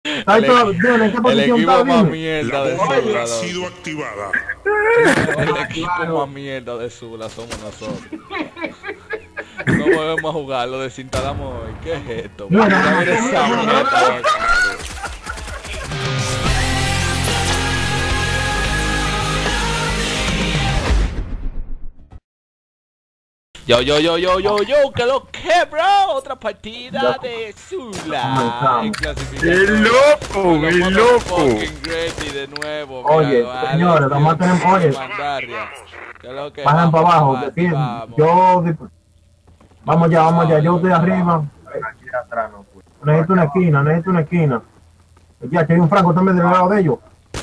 ¿En qué El posición equipo está? más Dime. mierda de La bomba Sula, ha loco. sido activada. El equipo más mierda de Sula somos nosotros. No volvemos a jugar, lo desinstalamos hoy. ¿Qué es esto? Mira, Mira esa mierda, loco. Yo, que lo que, bro. Otra partida de Sula. En clasificación. ¡El loco! Fucking Gretzky de nuevo. Oye, Míralo, señores, Alex, vamos a tener, Dios, oye, Mandaria. ¿Qué es lo que? bajan para abajo. Mati, vamos. Vamos ya, yo estoy arriba. Aquí atrás no puedo. Necesito una esquina. Ya, que hay un franco también del lado de ellos.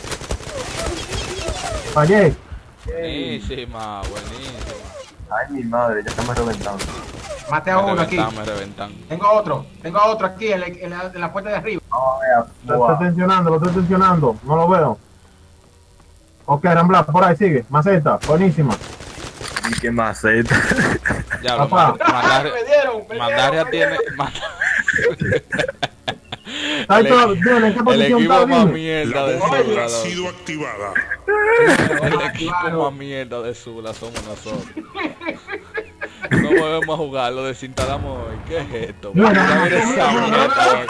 Fallé. Buenísima, buenísima. Ay, mi madre, ya estamos reventando. Mate a uno aquí. Me reventan. Tengo otro aquí en la puerta de arriba. Lo estoy tensionando. No lo veo. Ok, Rambla, por ahí sigue. Maceta, buenísima. ¿Y qué maceta? Ya, Papá. Mandaria tiene. ¿En qué El posición equipo está? más Dime. mierda La de bomba Sula, ha loco. sido activada. El equipo más mierda de Sula somos nosotros. No volvemos a jugar, lo desinstalamos hoy. ¿Qué es esto? Mira, Mira esa mierda, loco.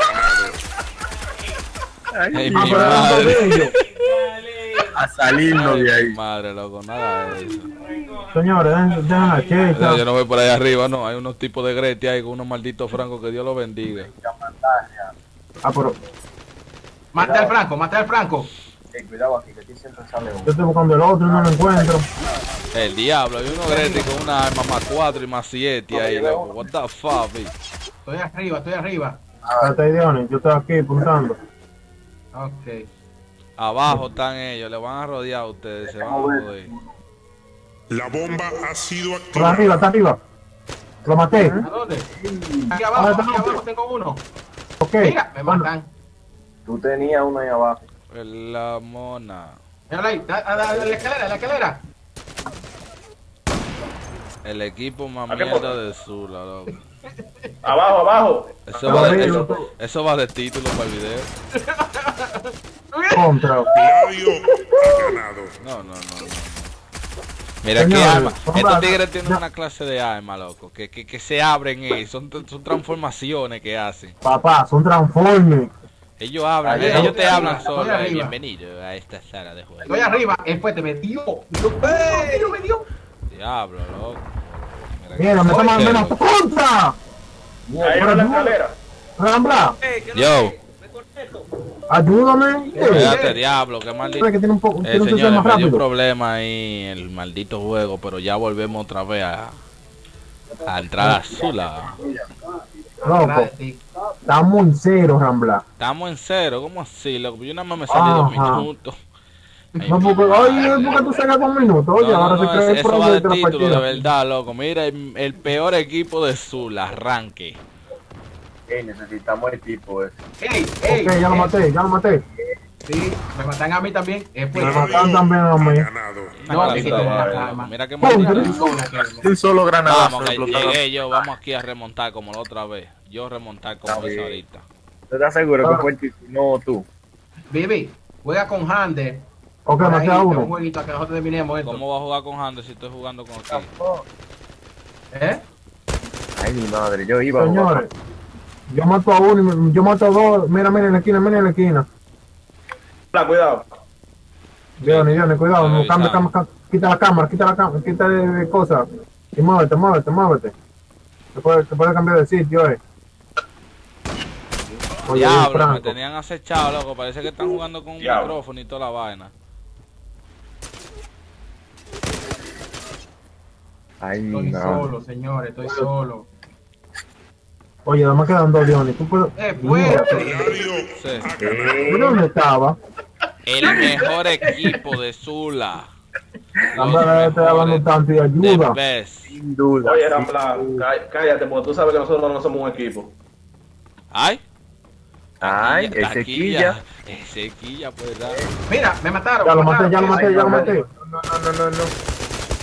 Ay, mi pero era madre. de ellos. A salirnos Ay, de mi ahí. madre, loco, nada de eso. Señores, dejen la checa. Yo no voy por ahí arriba, no. Hay unos tipos de Gretia ahí con unos malditos francos, que Dios los bendiga. Pero Mate al Franco. Cuidado aquí, que aquí siempre sale uno. yo estoy buscando el otro y no lo encuentro. El diablo, hay unos Gretia con una arma más 4 y más 7 ahí, loco. What the fuck, bitch. Estoy arriba. Espérate ahí, Dionis, yo estoy aquí apuntando. Ok. Abajo están ellos, le van a rodear a ustedes, se van a joder. La bomba ha sido Por arriba, activada. está arriba. Lo maté. ¿A dónde? Aquí abajo tengo uno. Ok. Mira, me Bueno, matan. Tú tenías uno ahí abajo. La mona. Míralo ahí, a la escalera. El equipo más mierda de Sula, loco. Abajo. Eso va de título para el video. contra. Gladio ha ganado. No. Mira qué Señores, arma. vamos Estos a- tigres tienen una clase de arma, loco. Que se abren ahí. Son transformaciones que hacen. Papá, son transformes. Ellos hablan, Ahí, ellos te estoy hablan arriba, solo. estoy arriba. Bienvenido a esta sala de juego. Estoy arriba. Después te metió. Me dio. Diablo, loco. Mira, me toman Oye, menos contra. Ahí en la escalera. Rambla, Yo, ayúdame. espérate, diablo, qué maldito. Que tiene un poco, tiene un sensor Señores, más me dio un rápido. problema ahí el maldito juego, pero ya volvemos otra vez a entrar a Sula. Loco, estamos en cero, Rambla. Estamos en cero, ¿cómo así, loco? Yo nada más me salí 2 Ajá. minutos. Ay, No, mi porque, madre. oye, porque tú sacas un minuto. Oye, No, ahora se cree el eso va problema de de la título, de partida. verdad, loco. Mira, el peor equipo de Sula, arranque. Necesitamos el tipo ese. Ok, ya lo maté. Sí, me matan a mí también. Después. Me matan también a mí. Ha ganado. Una No, clase sí, de no, arma, no, mira qué Contra. maldito. Un solo granadazo. Vamos, que explotado. llegué yo, vamos aquí a remontar como la otra vez. Yo remontar como Está hice bien. ahorita. ¿Te estás seguro que fue el tipo? No, tú. Baby, juega con Hander. Ok, Por maté ahí, a un uno. jueguito a que nosotros terminemos esto. ¿Cómo va a jugar con Hander si estoy jugando con aquí? ¿Eh? Ay, mi madre, yo iba a jugar. Señores, yo mato a uno, yo mato a dos. Mira en la esquina. Cuidado. Dionis, cuidado, no, Avisando. cambia, quita la cámara, quita de cosas. Y muévete. Se puede cambiar de sitio, Oye, Diablo, me Franco. tenían acechado, loco. Parece que están jugando con un micrófono y toda la vaina. Ay, mi Estoy madre. solo, señores, estoy solo. Oye, nada más quedan dos, Dionis. Tú puedes. Fuerte. Gladio Sí. ha ganado. ¿Y dónde estaba? El mejor equipo de Sula. La verdad te dando tanto y ayuda. The best. Sin duda. Oye, Rambla, cállate, porque tú sabes que nosotros no somos un equipo. Ay. Ay, Taquilla. Ezequilla, pues da. Mira, me mataron. Ya lo me maté, mataron. ya lo maté. No.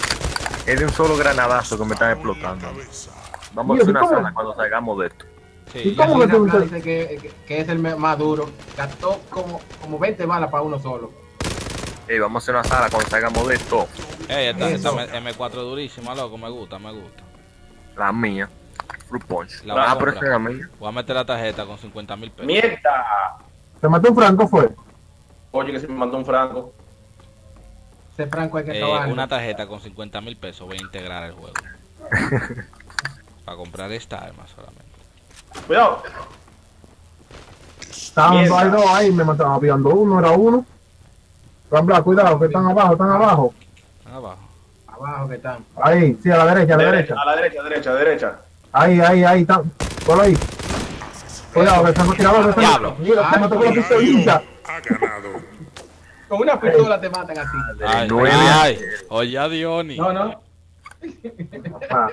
Es de un solo granadazo que me están explotando. Cabeza. Vamos a hacer Mira, una ¿cómo? sala cuando salgamos de esto. Sí, ¿Y ya cómo que tú Dice que es el más duro. Gastó como 20 balas para uno solo. Ey, vamos a hacer una sala cuando salgamos de esto. Ey, esta Eso. M4 durísima, loco, me gusta. La mía. Fruit Punch. La voy a Pero comprar. esa es la mía. Voy a meter la tarjeta con 50.000 pesos. ¡Mierda! ¿Te mató un franco fue? Oye, que se me mandó un franco. Ese Franco hay que acabarlo. Una tarjeta con 50.000 pesos voy a integrar el juego. Para comprar esta arma solamente. Cuidado. Estaban Mierda. hay dos ahí, me mataban aviando uno, era uno. Rambla, cuidado, que están abajo, están abajo. Abajo. Abajo que están. Ahí, sí, a la derecha, a la derecha. A la derecha, derecha, derecha. Ahí, están. Por ahí. Cuidado, que están tiradores. Diablo. Mira, te mató con la Radio pistolita. ha ganado. Con una pistola te matan así. Ay, nueve. ay. Oye, a Diony. No. Ah,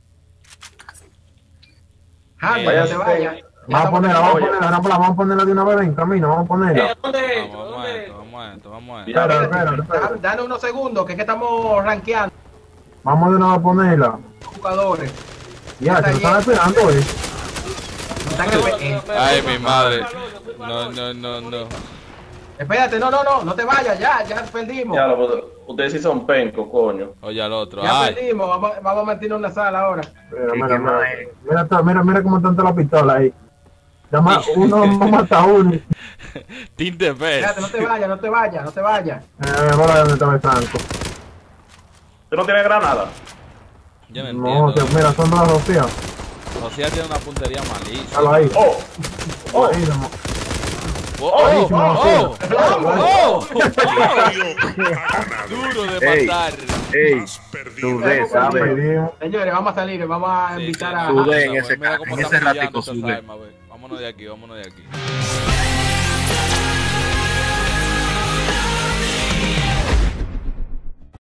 Handy, Vaya no te vayas. Vamos a ponerla, Rambla, vamos a ponerla de una vez en camino, vamos a ponerla. Vamos a Ya, Espera. Dale unos segundos, que es que estamos rankeando Vamos de una vez a ponerla. jugadores. Ya, se lo están esperando, Están Ay, mi madre. No. Espérate, no te vayas, ya perdimos. Ya, ustedes sí son pencos, coño. Oye, al otro. Ya Ay. perdimos, vamos a meternos en la sala ahora. Mira cómo están todas las pistolas ahí. Uno mata a uno. Team the best. Espérate, no te vayas. Ahora donde estaba el franco. ¿Tú no tienes granada? Yo no No, entiendo. mira, son dos Rocías. Rocía tiene una puntería malísima. Dalo ahí. Buenísimo. Radio ha ganado. Duro de Ey. matar. Ey, Has perdido. sudé, ¿sabes? Buenísimo. Señores, vamos a salir, vamos a invitar a... Sudé en ese Mira cómo en está ese brillando ratico, esas sudé. armas, ve. Vámonos de aquí.